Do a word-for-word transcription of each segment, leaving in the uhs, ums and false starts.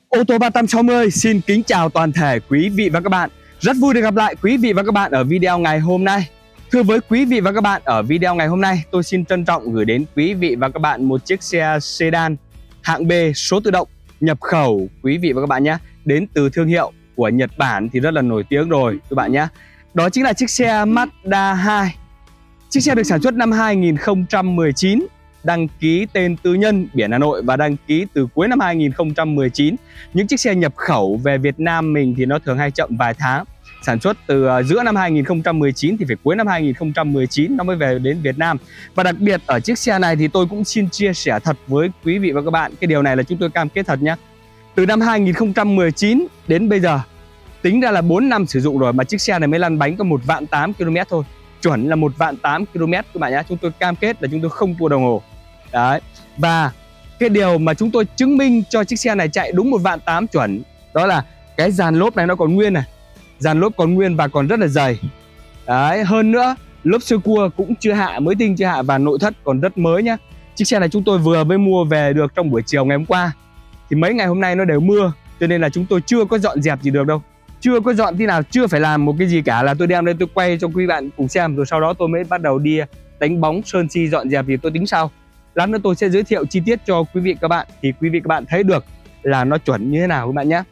Ô tô ba trăm sáu mươi xin kính chào toàn thể quý vị và các bạn. Rất vui được gặp lại quý vị và các bạn ở video ngày hôm nay. Thưa với quý vị và các bạn, ở video ngày hôm nay tôi xin trân trọng gửi đến quý vị và các bạn một chiếc xe sedan hạng B số tự động nhập khẩu quý vị và các bạn nhé. Đến từ thương hiệu của Nhật Bản thì rất là nổi tiếng rồi các bạn nhé. Đó chính là chiếc xe Mazda hai. Chiếc xe được sản xuất năm hai nghìn không trăm mười chín, đăng ký tên tư nhân biển Hà Nội và đăng ký từ cuối năm hai nghìn không trăm mười chín. Những chiếc xe nhập khẩu về Việt Nam mình thì nó thường hay chậm vài tháng. Sản xuất từ giữa năm hai nghìn không trăm mười chín thì phải cuối năm hai nghìn không trăm mười chín nó mới về đến Việt Nam. Và đặc biệt ở chiếc xe này thì tôi cũng xin chia sẻ thật với quý vị và các bạn. Cái điều này là chúng tôi cam kết thật nhé. Từ năm hai nghìn không trăm mười chín đến bây giờ, tính ra là bốn năm sử dụng rồi mà chiếc xe này mới lăn bánh có một vạn tám ki lô mét thôi. Chuẩn là một vạn tám ki lô mét các bạn nhé. Chúng tôi cam kết là chúng tôi không tua đồng hồ. Đấy. Và cái điều mà chúng tôi chứng minh cho chiếc xe này chạy đúng một vạn tám chuẩn, đó là cái dàn lốp này nó còn nguyên này. Dàn lốp còn nguyên và còn rất là dày. Đấy. Hơn nữa lốp sơ cua cũng chưa hạ, mới tinh chưa hạ và nội thất còn rất mới nhá. Chiếc xe này chúng tôi vừa mới mua về được trong buổi chiều ngày hôm qua. Thì mấy ngày hôm nay nó đều mưa, cho nên là chúng tôi chưa có dọn dẹp gì được đâu. Chưa có dọn tí nào, chưa phải làm một cái gì cả, là tôi đem lên tôi quay cho quý bạn cùng xem. Rồi sau đó tôi mới bắt đầu đi đánh bóng, sơn si, dọn dẹp thì tôi tính sau. Lát nữa tôi sẽ giới thiệu chi tiết cho quý vị các bạn, thì quý vị các bạn thấy được là nó chuẩn như thế nào các bạn nhé.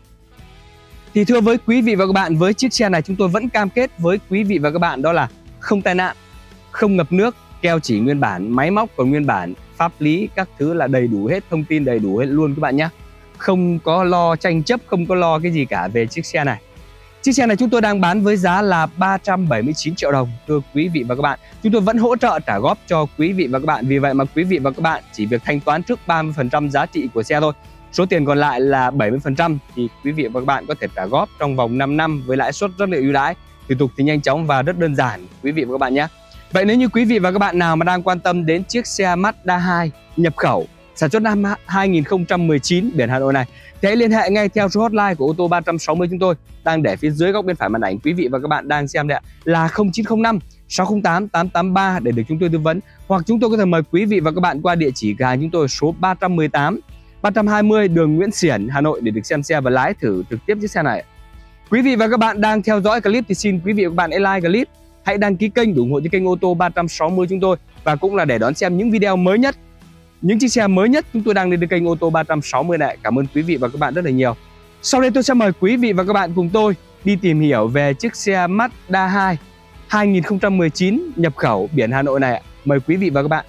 Thì thưa với quý vị và các bạn, với chiếc xe này chúng tôi vẫn cam kết với quý vị và các bạn đó là không tai nạn, không ngập nước, keo chỉ nguyên bản, máy móc còn nguyên bản, pháp lý các thứ là đầy đủ hết, thông tin đầy đủ hết luôn các bạn nhé. Không có lo tranh chấp, không có lo cái gì cả về chiếc xe này. Chiếc xe này chúng tôi đang bán với giá là ba trăm bảy mươi chín triệu đồng. Thưa quý vị và các bạn, chúng tôi vẫn hỗ trợ trả góp cho quý vị và các bạn. Vì vậy mà quý vị và các bạn chỉ việc thanh toán trước ba mươi phần trăm giá trị của xe thôi. Số tiền còn lại là bảy mươi phần trăm thì quý vị và các bạn có thể trả góp trong vòng năm năm với lãi suất rất là ưu đãi. Thủ tục thì nhanh chóng và rất đơn giản quý vị và các bạn nhé. Vậy nếu như quý vị và các bạn nào mà đang quan tâm đến chiếc xe Mazda hai nhập khẩu sản xuất năm hai nghìn không trăm mười chín biển Hà Nội này, thì hãy liên hệ ngay theo số hotline của ô tô ba trăm sáu mươi chúng tôi đang để phía dưới góc bên phải màn ảnh quý vị và các bạn đang xem đấy ạ, là không chín không năm sáu không tám tám tám ba để được chúng tôi tư vấn. Hoặc chúng tôi có thể mời quý vị và các bạn qua địa chỉ cửa hàng chúng tôi số ba trăm mười tám ba trăm hai mươi đường Nguyễn Xiển, Hà Nội để được xem xe và lái thử trực tiếp chiếc xe này. Quý vị và các bạn đang theo dõi clip thì xin quý vị và các bạn hãy like clip, hãy đăng ký kênh để ủng hộ cho kênh ô tô ba trăm sáu mươi chúng tôi, và cũng là để đón xem những video mới nhất, những chiếc xe mới nhất chúng tôi đang lên trên kênh ô tô ba trăm sáu mươi này. Cảm ơn quý vị và các bạn rất là nhiều. Sau đây tôi sẽ mời quý vị và các bạn cùng tôi đi tìm hiểu về chiếc xe Mazda hai hai nghìn không trăm mười chín nhập khẩu biển Hà Nội này. Mời quý vị và các bạn.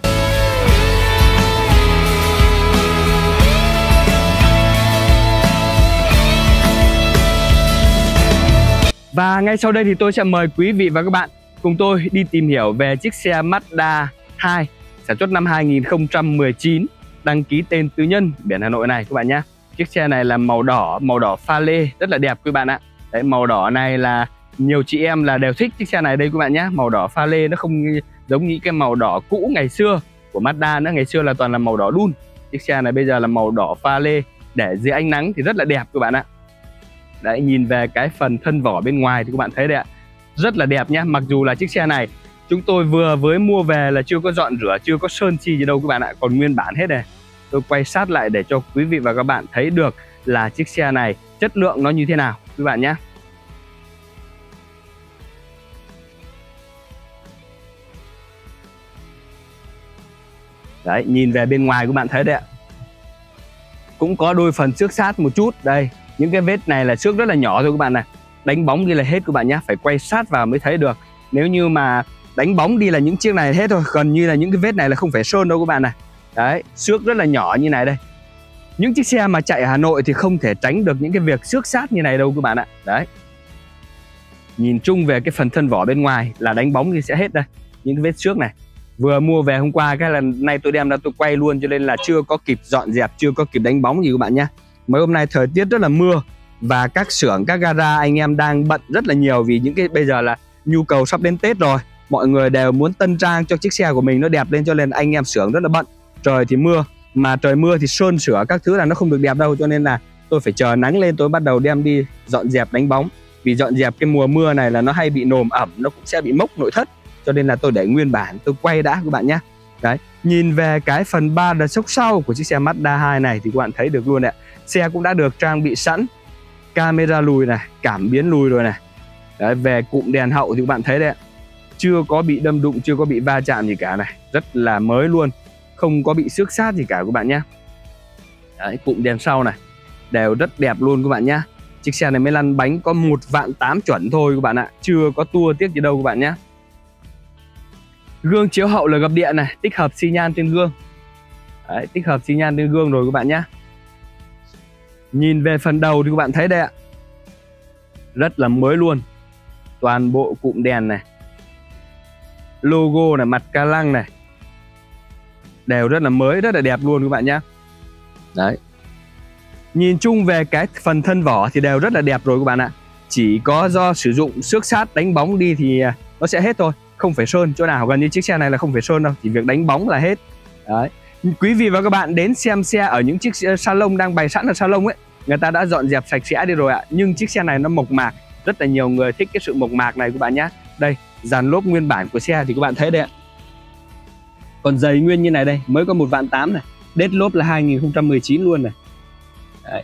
Và ngay sau đây thì tôi sẽ mời quý vị và các bạn cùng tôi đi tìm hiểu về chiếc xe Mazda hai sản xuất năm hai nghìn không trăm mười chín, đăng ký tên tư nhân biển Hà Nội này các bạn nhé. Chiếc xe này là màu đỏ, màu đỏ pha lê rất là đẹp quý bạn ạ. Đấy, màu đỏ này là nhiều chị em là đều thích chiếc xe này đây quý bạn nhé. Màu đỏ pha lê nó không giống như cái màu đỏ cũ ngày xưa của Mazda nữa. Ngày xưa là toàn là màu đỏ đun. Chiếc xe này bây giờ là màu đỏ pha lê, để dưới ánh nắng thì rất là đẹp các bạn ạ. Đấy, nhìn về cái phần thân vỏ bên ngoài thì các bạn thấy đấy ạ, rất là đẹp nhé. Mặc dù là chiếc xe này chúng tôi vừa mới mua về là chưa có dọn rửa, chưa có sơn chi gì đâu các bạn ạ, còn nguyên bản hết này. Tôi quay sát lại để cho quý vị và các bạn thấy được là chiếc xe này chất lượng nó như thế nào các bạn nhé. Đấy, nhìn về bên ngoài các bạn thấy đấy ạ, cũng có đôi phần xước sát một chút. Đây, những cái vết này là xước rất là nhỏ thôi các bạn này. Đánh bóng đi là hết các bạn nhé, phải quay sát vào mới thấy được. Nếu như mà đánh bóng đi là những chiếc này hết thôi, còn như là những cái vết này là không phải sơn đâu các bạn này. Đấy, xước rất là nhỏ như này đây. Những chiếc xe mà chạy ở Hà Nội thì không thể tránh được những cái việc xước sát như này đâu các bạn ạ. Đấy, nhìn chung về cái phần thân vỏ bên ngoài là đánh bóng thì sẽ hết đây. Những cái vết xước này vừa mua về hôm qua, cái lần nay tôi đem ra tôi quay luôn, cho nên là chưa có kịp dọn dẹp, chưa có kịp đánh bóng gì các bạn nhé. Mấy hôm nay thời tiết rất là mưa và các xưởng, các gara anh em đang bận rất là nhiều, vì những cái bây giờ là nhu cầu sắp đến Tết rồi, mọi người đều muốn tân trang cho chiếc xe của mình nó đẹp lên, cho nên anh em xưởng rất là bận. Trời thì mưa, mà trời mưa thì sơn sửa các thứ là nó không được đẹp đâu, cho nên là tôi phải chờ nắng lên tôi bắt đầu đem đi dọn dẹp đánh bóng. Vì dọn dẹp cái mùa mưa này là nó hay bị nồm ẩm, nó cũng sẽ bị mốc nội thất, cho nên là tôi để nguyên bản tôi quay đã các bạn nhé. Đấy, nhìn về cái phần ba đợt sốc sau của chiếc xe Mazda hai này thì các bạn thấy được luôn ạ. Xe cũng đã được trang bị sẵn camera lùi này, cảm biến lùi rồi này. Đấy, về cụm đèn hậu thì các bạn thấy đấy ạ, chưa có bị đâm đụng, chưa có bị va chạm gì cả này, rất là mới luôn, không có bị xước sát gì cả các bạn nhé. Đấy, cụm đèn sau này đều rất đẹp luôn các bạn nhé. Chiếc xe này mới lăn bánh có một vạn tám chuẩn thôi các bạn ạ, chưa có tua tiếc gì đâu các bạn nhé. Gương chiếu hậu là gập điện này, tích hợp xi nhan trên gương. Đấy, tích hợp xi nhan trên gương rồi các bạn nhé. Nhìn về phần đầu thì các bạn thấy đây ạ, rất là mới luôn. Toàn bộ cụm đèn này, logo này, mặt ca lăng này đều rất là mới, rất là đẹp luôn các bạn nhé. Đấy, nhìn chung về cái phần thân vỏ thì đều rất là đẹp rồi các bạn ạ. Chỉ có do sử dụng xước sát đánh bóng đi thì nó sẽ hết thôi, không phải sơn chỗ nào, gần như chiếc xe này là không phải sơn đâu, chỉ việc đánh bóng là hết. Đấy, quý vị và các bạn đến xem xe ở những chiếc salon đang bày sẵn ở salon ấy, người ta đã dọn dẹp sạch sẽ đi rồi ạ, nhưng chiếc xe này nó mộc mạc, rất là nhiều người thích cái sự mộc mạc này các bạn nhé. Đây, dàn lốp nguyên bản của xe thì các bạn thấy đây ạ, còn dày nguyên như này đây, mới có một vạn tám này, đết lốp là hai nghìn không trăm mười chín luôn này. Đấy,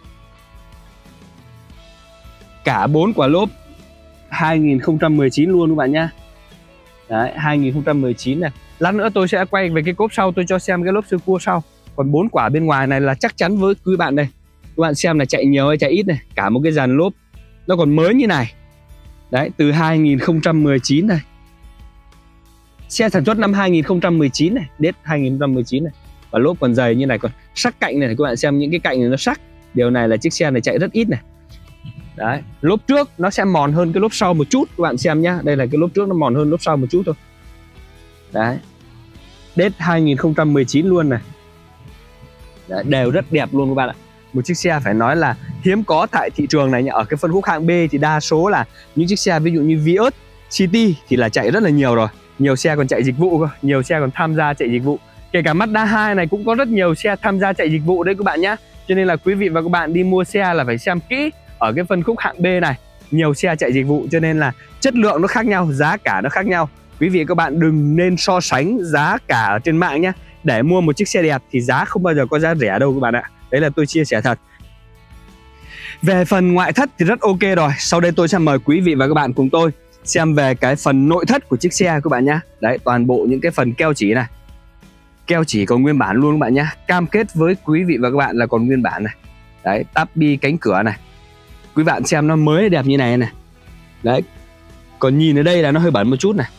cả bốn quả lốp hai nghìn không trăm mười chín luôn các bạn nhé. Đấy, hai nghìn không trăm mười chín này. Lát nữa tôi sẽ quay về cái cốp sau, tôi cho xem cái lốp sơ cua sau. Còn bốn quả bên ngoài này là chắc chắn với quý bạn đây. Các bạn xem là chạy nhiều hay chạy ít này, cả một cái dàn lốp nó còn mới như này. Đấy, từ hai nghìn không trăm mười chín này. Xe sản xuất năm hai nghìn không trăm mười chín này, đết hai nghìn không trăm mười chín này. Và lốp còn dày như này, còn sắc cạnh này, các bạn xem những cái cạnh này nó sắc. Điều này là chiếc xe này chạy rất ít này. Đấy, lốp trước nó sẽ mòn hơn cái lốp sau một chút, các bạn xem nhá. Đây là cái lốp trước nó mòn hơn lốp sau một chút thôi. Đấy, đết hai nghìn không trăm mười chín luôn này. Đấy, đều rất đẹp luôn các bạn ạ. Một chiếc xe phải nói là hiếm có tại thị trường này. Ở cái phân khúc hạng B thì đa số là những chiếc xe ví dụ như Vios, City thì là chạy rất là nhiều rồi. Nhiều xe còn chạy dịch vụ cơ, nhiều xe còn tham gia chạy dịch vụ. Kể cả Mazda hai này cũng có rất nhiều xe tham gia chạy dịch vụ đấy các bạn nhé. Cho nên là quý vị và các bạn đi mua xe là phải xem kỹ. Ở cái phân khúc hạng B này, nhiều xe chạy dịch vụ cho nên là chất lượng nó khác nhau, giá cả nó khác nhau. Quý vị và các bạn đừng nên so sánh giá cả ở trên mạng nhé. Để mua một chiếc xe đẹp thì giá không bao giờ có giá rẻ đâu các bạn ạ. Đấy là tôi chia sẻ thật. Về phần ngoại thất thì rất ok rồi. Sau đây tôi sẽ mời quý vị và các bạn cùng tôi xem về cái phần nội thất của chiếc xe các bạn nhé. Đấy, toàn bộ những cái phần keo chỉ này, keo chỉ còn nguyên bản luôn các bạn nhé. Cam kết với quý vị và các bạn là còn nguyên bản này. Đấy, táp bi cánh cửa này, quý bạn xem nó mới đẹp như này này. Đấy, còn nhìn ở đây là nó hơi bẩn một chút này.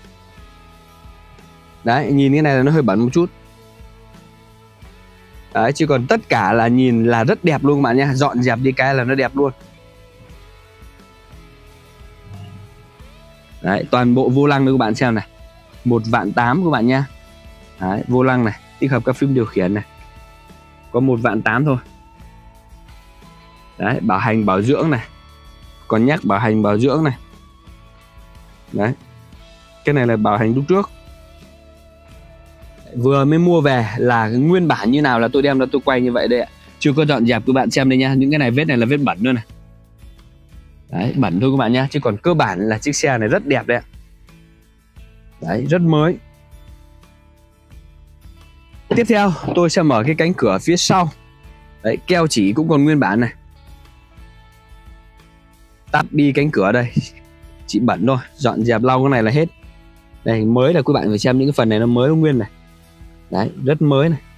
Đấy, nhìn cái này là nó hơi bẩn một chút. Đấy, chứ còn tất cả là nhìn là rất đẹp luôn các bạn nha. Dọn dẹp đi cái là nó đẹp luôn. Đấy, toàn bộ vô lăng nữa các bạn xem này, một vạn tám các bạn nha. Đấy, vô lăng này, tích hợp các phím điều khiển này, có một vạn tám thôi. Đấy, bảo hành bảo dưỡng này, còn nhắc bảo hành bảo dưỡng này. Đấy, cái này là bảo hành lúc trước. Vừa mới mua về là nguyên bản như nào là tôi đem ra tôi quay như vậy đây ạ. Chưa có dọn dẹp các bạn xem đây nha. Những cái này vết này là vết bẩn nữa này. Đấy, bẩn thôi các bạn nhá. Chứ còn cơ bản là chiếc xe này rất đẹp đấy ạ. Đấy, rất mới. Tiếp theo tôi sẽ mở cái cánh cửa phía sau. Đấy, keo chỉ cũng còn nguyên bản này. Táp bi cánh cửa đây, chỉ bẩn thôi, dọn dẹp lau cái này là hết. Đây, mới là các bạn phải xem những cái phần này nó mới nguyên này. Đấy, rất mới này.